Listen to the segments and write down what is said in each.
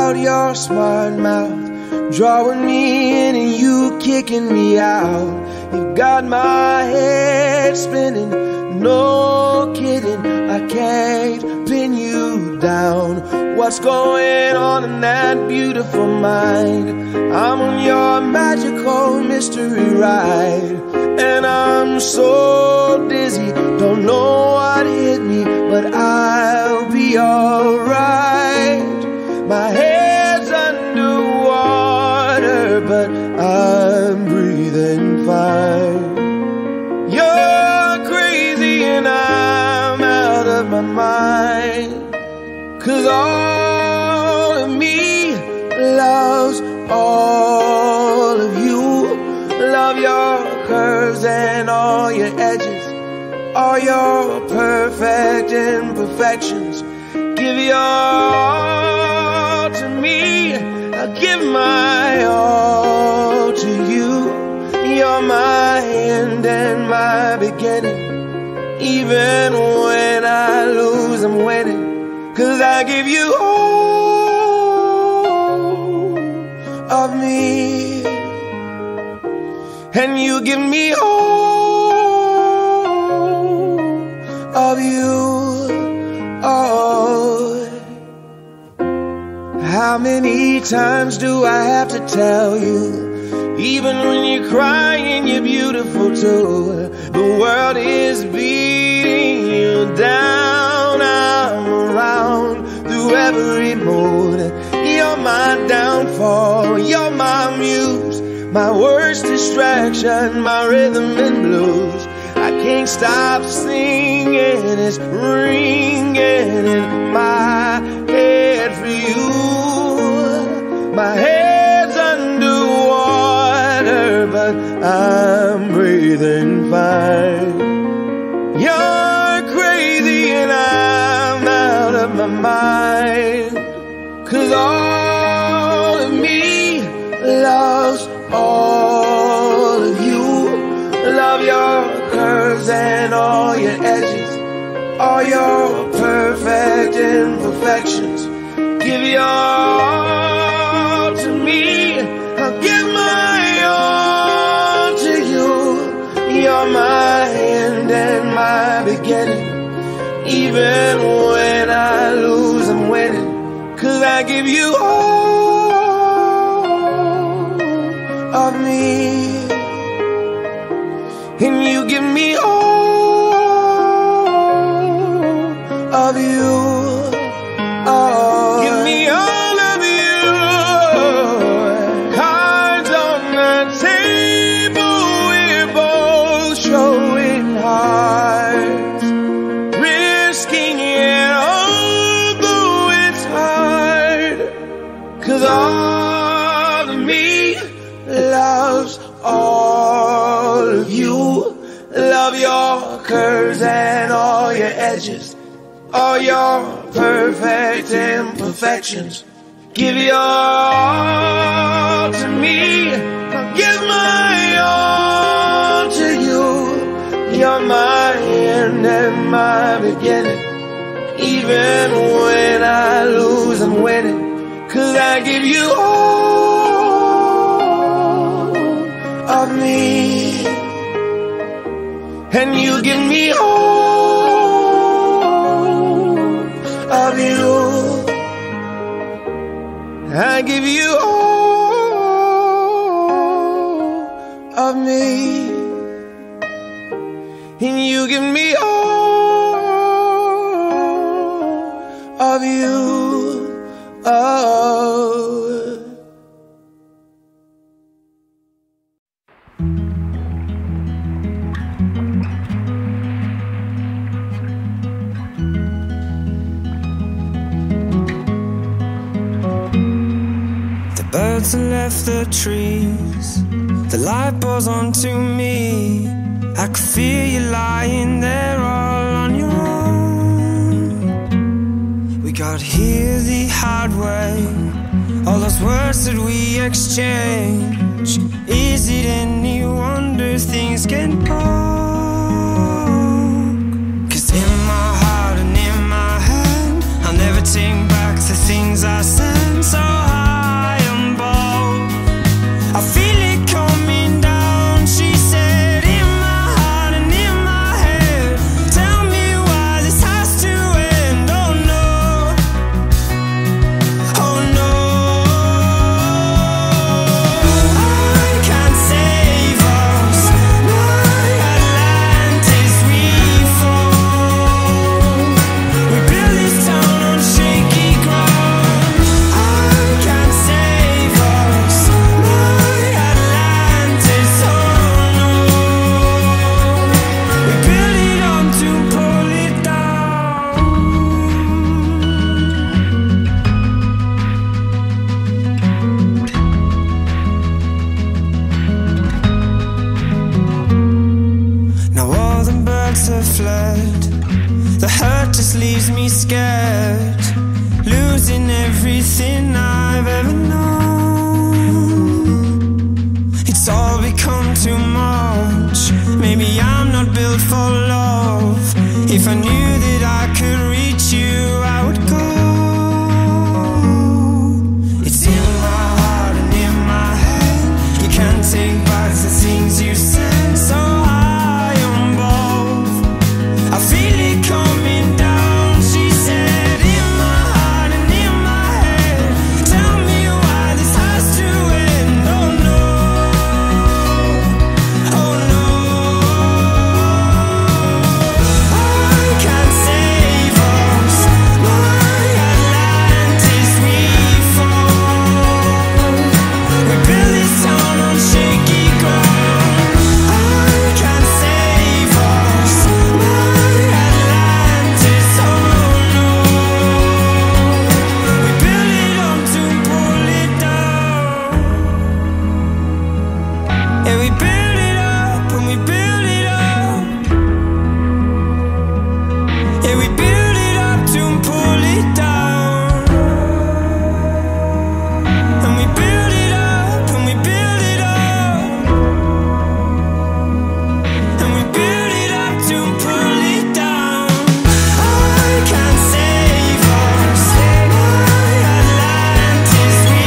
out your smart mouth, drawing me in and you kicking me out. You got my head spinning, no kidding, I can't pin you down. What's going on in that beautiful mind? I'm on your magical mystery ride, and I'm so dizzy, don't know what hit me, but I'll be alright. My head's underwater, but I'm breathing fine. You're crazy and I'm out of my mind, 'cause all of me loves all of you. Love your curves and all your edges, all your perfect imperfections. Give your all to me, I'll give my all to you. You're my end and my beginning. Even when I lose, I'm winning, 'cause I give you all of me, and you give me all of you. Oh, how many times do I have to tell you? Even when you're crying, you're beautiful too. The world is beating you down. I'm around through every mood. You're my downfall, you're my muse, my worst distraction, my rhythm and blues. I can't stop singing, it's ringing in my head for you. My head's underwater, but I'm breathing fine. You're crazy and I'm out of my mind, 'cause all of me loves all of you. Love your curves and all your edges, all your perfect imperfections. Give your all to me, I'll give my all to you. You're my end and my beginning. Even when I lose, I'm winning, 'cause I give you all of me, and you give me all of you. Oh, give me all of you. Cards on the table, we're both showing hearts, risking it although it's hard, 'cause all of me loves all of you. Love your curves and all your edges, all your perfect imperfections. Give your all to me, I'll give my all to you. You're my end and my beginning. Even when I lose, I'm winning, 'cause I give you all of me, and you give me all of you. I give you all of me, and you give me all of you. Oh. Birds have left the trees, the light pours onto me. I could feel you lying there all on your own. We got here the hard way, all those words that we exchange. Is it any wonder things get broke? 'Cause in my heart and in my hand, I'll never take back the things I said. So fled. The hurt just leaves me scared, losing everything I've ever known. It's all become too much. Maybe I'm not built for love. If I knew that I could reach you, I would go. It's in my heart and in my head. You can't take back the things you said. So high on both, I feel it coming down. She said, in my heart and in my head. Tell me why this has to end. Oh no, oh no. I can't save us. My Atlantis, we fall. We build this town on shaky ground. I can't save us. My Atlantis, oh no. We build it up to pull it down. Yeah, we build it up and we build it up. Yeah, we build it up to pull it down. And we build it up and we build it up. And we build it up to pull it down. I can't save us. My Atlantis, we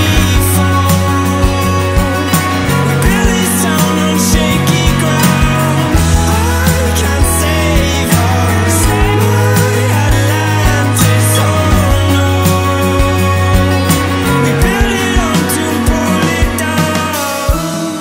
fall. We build this town on shaky ground. I can't save us. My Atlantis, oh no. We build it up to pull it down.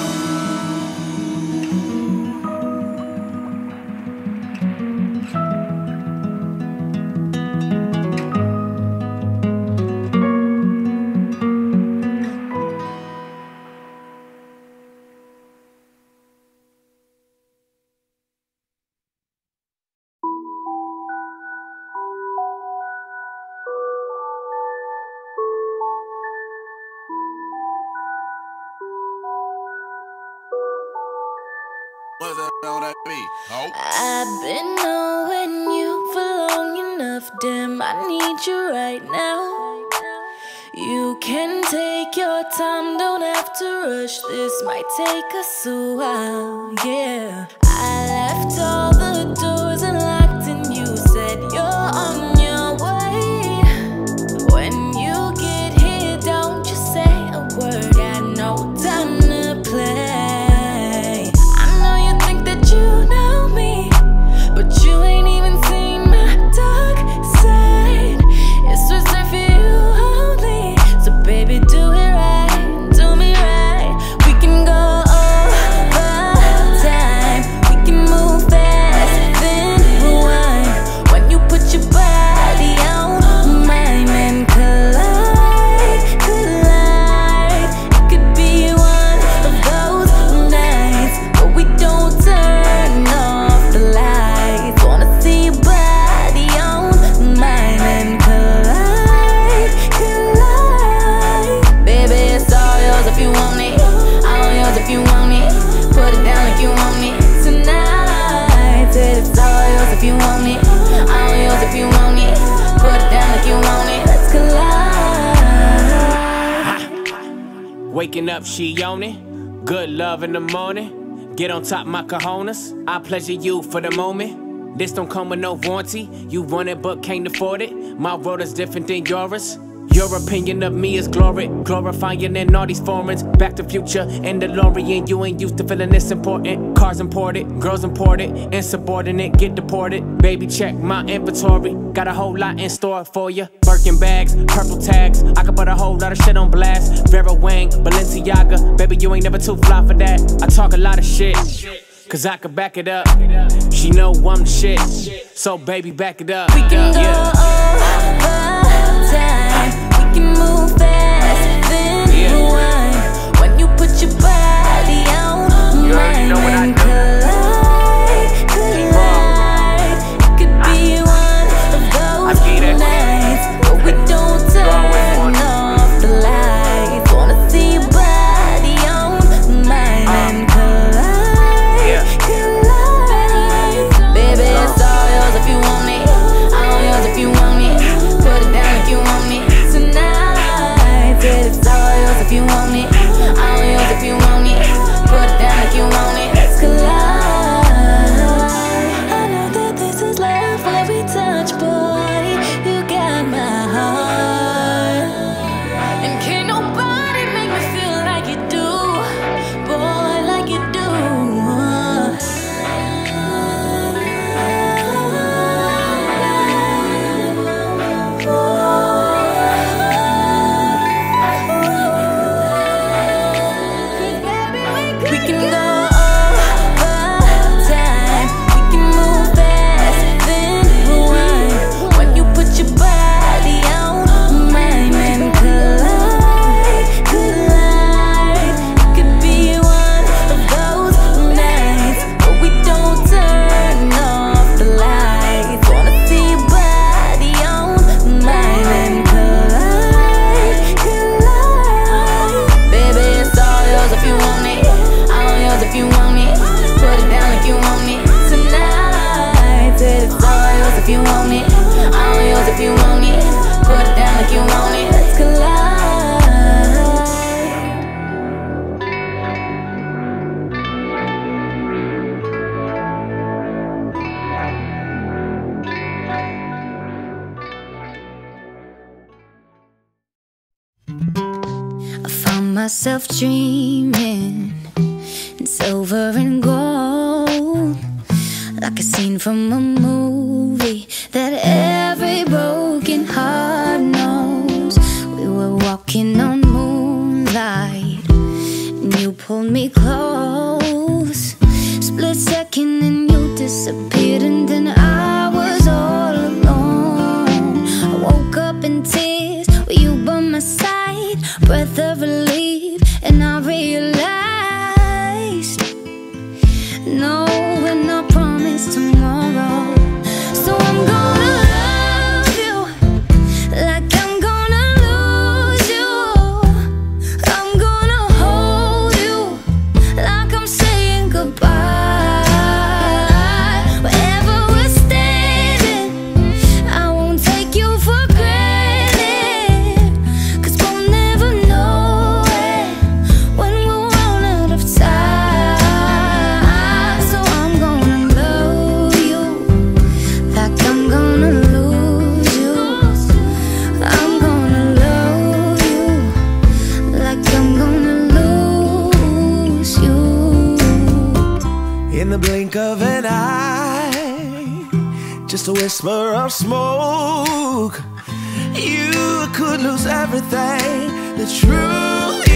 What's that on that beat? Oh. I've been knowing you for long enough, damn, I need you right now. You can take your time, don't have to rush, this might take us a while, yeah. I left all the doors unlocked and you said you're on your way. When you get here, don't you say a word, got no time to play. I know you think that you know me, but you ain't even seen my dark side. It's reserved for you only, so baby do it right, do me right. We can go over time, we can move fast, then rewind. When you put your body on mine and collide, collide. It could be one of those nights where we don't turn off the lights. Wanna see your body on mine and collide, collide. Baby, it's all yours if you want it, all yours if you want it. Put it down like you want me tonight. Said it's all yours if you want it, all yours if you want it. Put it down like you want it, let's collide. Waking up, she on it. Good love in the morning. Get on top my cojones. I pleasure you for the moment. This don't come with no warranty. You want it but can't afford it. My world is different than yours. Your opinion of me is glory, glorifying in all these foreigns. Back to Future and DeLorean. You ain't used to feeling this important. Cars imported, girls imported, insubordinate, get deported. Baby, check my inventory. Got a whole lot in store for you. Birkin bags, purple tags. I could put a whole lot of shit on blast. Vera Wang, Balenciaga. Baby, you ain't never too fly for that. I talk a lot of shit, cause I could back it up. She know I'm the shit, so baby, back it up. We can go over time, we can move fast, then rewind. When you put your body on mine and collide, collide. It could be one of those nights where we don't turn off the lights. Wanna see your body on mine and collide, collide. Baby, it's all myself dreaming in silver and gold, like a scene from a movie that every broken heart knows. We were walking on moonlight and you pulled me close. Split second and you disappeared, and then I was all alone. I woke up in tears with you by my side, breath of relief, and I realized no, we're not promised tomorrow. So I'm gonna love you like I'm gonna lose you. I'm gonna hold you like I'm saying goodbye. Wherever we're standing, I won't take you for granted, 'cause we'll never know it when we'll run out of time. So I'm gonna love you like I'm gonna lose you. I'm gonna love you like I'm gonna lose you. In the blink of an eye, just a whisper of smoke, you could lose everything. The truth